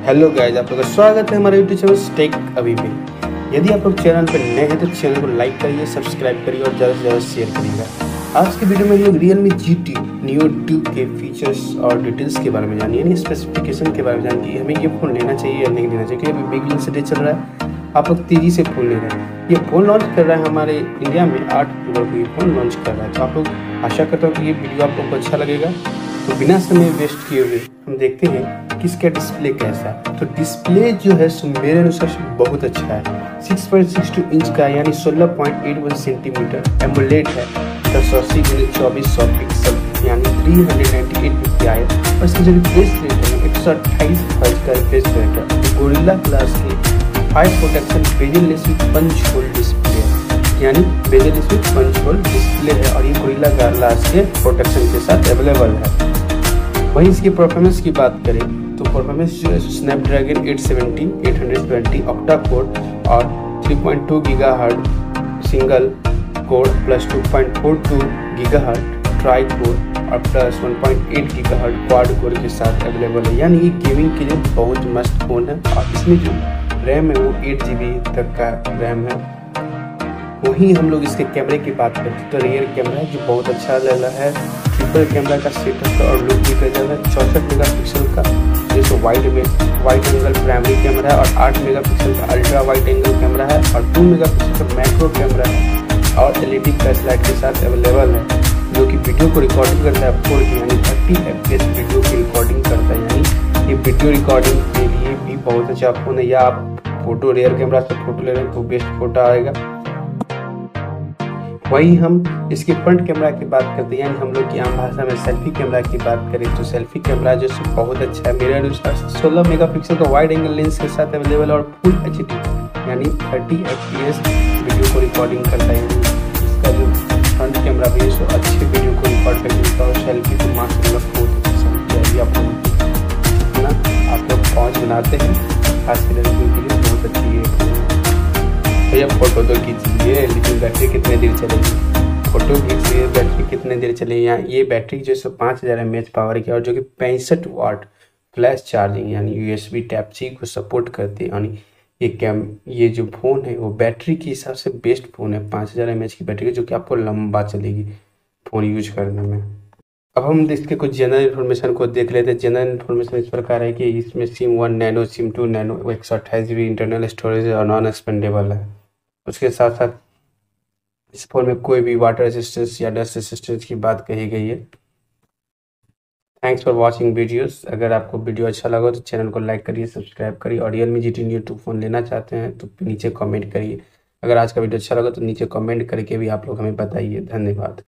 Hello guys, आप लोग का स्वागत है हमारे यूट्यूब चैनल टेक अभी पे। यदि आप लोग चैनल पर नए हैं तो चैनल को लाइक करिए, सब्सक्राइब करिए और ज़्यादा से ज़्यादा शेयर करिएगा। आज की वीडियो में हम लोग Realme GT Neo 2 के फीचर्स और डिटेल्स के बारे में जानिए, यानी स्पेसिफिकेशन के बारे में जानिए हमें ये फ़ोन लेना चाहिए या नहीं लेना चाहिए, क्योंकि अभी बिग लॉन्च डे चल रहा है। आप लोग तेज़ी से फ़ोन ले रहे हैं। ये फ़ोन लॉन्च कर रहा है हमारे इंडिया में 8 अक्टूबर को ये फ़ोन लॉन्च कर रहा है। तो आप लोग आशा करता हूँ कि ये वीडियो आप लोग को अच्छा लगेगा। तो बिना समय वेस्ट किए हुए हम देखते हैं कि इसका डिस्प्ले कैसा है। तो डिस्प्ले जो है सो मेरे अनुसार से बहुत अच्छा है। 6.62 इंच का यानी 16.81 सेंटीमीटर एमोलेड है। 1080x2400 पिक्सल यानी 398 ppi और इसकी जो रिफ्रेश रेट है 128 हर्ट्ज का रिफ्रेश रेट है। गोरिल्ला ग्लास की high protection bezelless with punch hole display यानी bezelless with punch hole display है और ये गोरिल्ला ग्लास के प्रोटेक्शन के साथ अवेलेबल है। वहीं इसकी परफॉर्मेंस की बात करें तो परफॉर्मेंस जो है स्नैपड्रैगन 870 820 ऑक्टा कोर और 3.2 gigahertz single core plus 2.42 gigahertz tri core और प्लस 1.8 गीगाहर्ट्ज क्वाड कोर के साथ अवेलेबल है। यानी ये गेमिंग के लिए बहुत मस्त फोन है। और इसमें जो रैम है वो 8GB तक का रैम है। वहीं हम लोग इसके कैमरे की बात करते हैं तो रियर कैमरा है जो बहुत अच्छा लग रहा है। ट्रिपल कैमरा का सेटअप और लुक भी कर रहा है। 64 मेगापिक्सल का जैसे वाइड एंगल प्राइमरी कैमरा है और 8 मेगापिक्सल का अल्ट्रा वाइड एंगल कैमरा है और 2 मेगापिक्सल का मैक्रो कैमरा है और LED फ्लैशलाइट के साथ अवेलेबल है, जो कि वीडियो को रिकॉर्डिंग करता है 4K यानी 30 FPS वीडियो की रिकॉर्डिंग करता है। यानी ये वीडियो रिकॉर्डिंग के लिए भी बहुत अच्छा फोन है। या आप फोटो रियर कैमरा से फोटो ले रहे हैं तो बेस्ट फोटो आएगा। वहीं हम इसके फ्रंट कैमरा की बात करते हैं, यानी हम लोग की आम भाषा में सेल्फी कैमरा की बात करें तो सेल्फी कैमरा जो है बहुत अच्छा है। मेरे अनुसार 16 मेगापिक्सल का वाइड एंगल लेंस के साथ अवेलेबल और फुल HD यानी 30 FPS वीडियो को रिकॉर्डिंग करता है। इसका जो फ्रंट कैमरा भी है सो अच्छे वीडियो को रिकॉर्ड कर देता है और सेल्फी तो माशाल्लाह बहुत अच्छी आप लोग पहुँच बनाते हैं, खास कर लड़कियों के लिए बहुत अच्छी है। भैया फोटो तो खींचिए लेकिन बैटरी कितने देर चलेगी? फोटो खींचिए बैटरी कितने देर चलेगी? यहाँ ये बैटरी जो है 5000 mAh पावर की और जो कि 65 वाट फ्लैश चार्जिंग यानी USB Type-C को सपोर्ट करती है। यानी ये जो फ़ोन है वो बैटरी के हिसाब से बेस्ट फ़ोन है। 5000 mAh की बैटरी जो कि आपको लंबा चलेगी फ़ोन यूज करने में। अब हम इसके कुछ जनरल इन्फॉर्मेशन को देख लेते हैं। जनरल इन्फॉर्मेशन इस प्रकार है कि इसमें SIM 1 nano SIM 2 nano 128GB internal storage और नॉन एक्सपेंडेबल है। उसके साथ साथ इस फोन में कोई भी वाटर रेजिस्टेंस या डस्ट रेजिस्टेंस की बात कही गई है। Thanks for watching videos. अगर आपको वीडियो अच्छा लगा तो चैनल को लाइक करिए, सब्सक्राइब करिए और Realme GT Neo 2 फ़ोन लेना चाहते हैं तो नीचे कमेंट करिए। अगर आज का वीडियो अच्छा लगा तो नीचे कमेंट करके भी आप लोग हमें बताइए। धन्यवाद।